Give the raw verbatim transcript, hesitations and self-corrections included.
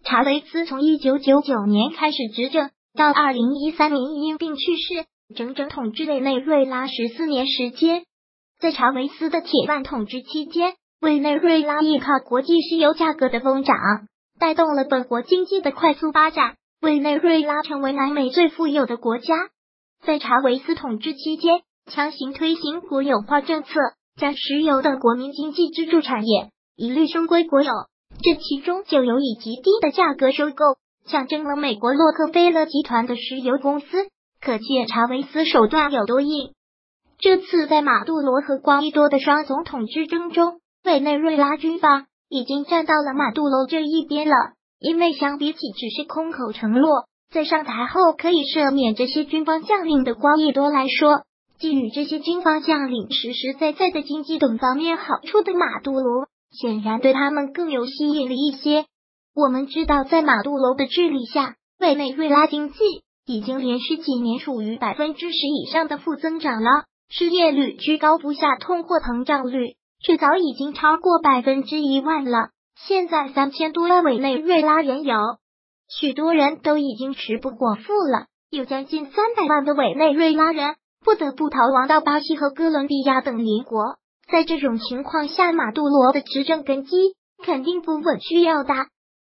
查韦斯从一九九九年开始执政，到二零一三年因病去世，整整统治委内瑞拉十四年时间。在查韦斯的铁腕统治期间，委内瑞拉依靠国际石油价格的疯涨，带动了本国经济的快速发展，委内瑞拉成为南美最富有的国家。在查韦斯统治期间，强行推行国有化政策，将石油等国民经济支柱产业一律收归国有，这其中就有以极低的价格收购，象征了美国洛克菲勒集团的石油公司，可见查韦斯手段有多硬。这次在马杜罗和瓜伊多的双总统之争中，委内瑞拉军方已经站到了马杜罗这一边了，因为相比起只是空口承诺，在上台后可以赦免这些军方将领的瓜伊多来说，给予这些军方将领实实在在的经济等方面好处的马杜罗，显然对他们更有吸引力一些。我们知道，在马杜罗的治理下，委内瑞拉经济已经连续几年处于百分之十以上的负增长了，失业率居高不下，通货膨胀率却早已经超过百分之一万了。现在三千多万委内瑞拉人有，许多人都已经食不果腹了，有将近三百万的委内瑞拉人不得不逃亡到巴西和哥伦比亚等邻国。在这种情况下，马杜罗的执政根基肯定不稳，需要大